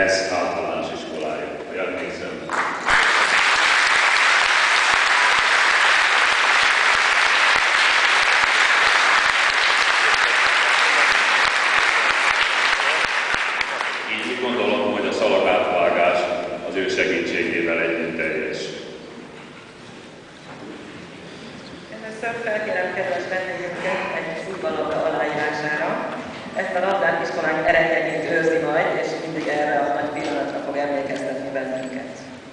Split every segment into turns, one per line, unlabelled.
Resz általános iskolája, ha emlékszem. Így úgy gondolom, hogy a szalagátvágás az ő segítségével együtt teljes.
Először felkérem kedves vendégünket egy futballabda aláírására. Ezt a labdát iskolánk eredményét őrzi majd, és mindig erre a nagy pillanatra fog emlékeztetni bennünket.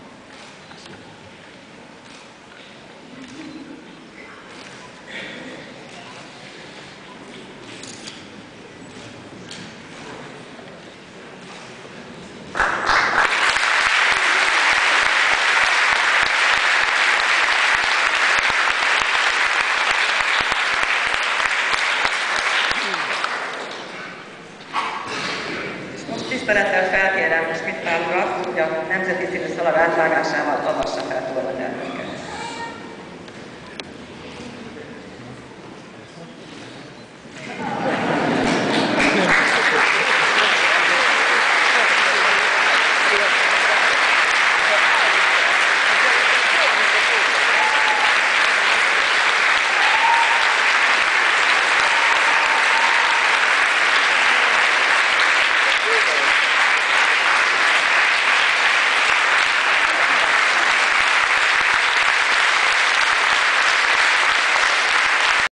Tisztelettel felkérem Schmidt urat, hogy a nemzeti színű szalag átvágásával avassa fel tornaterméket.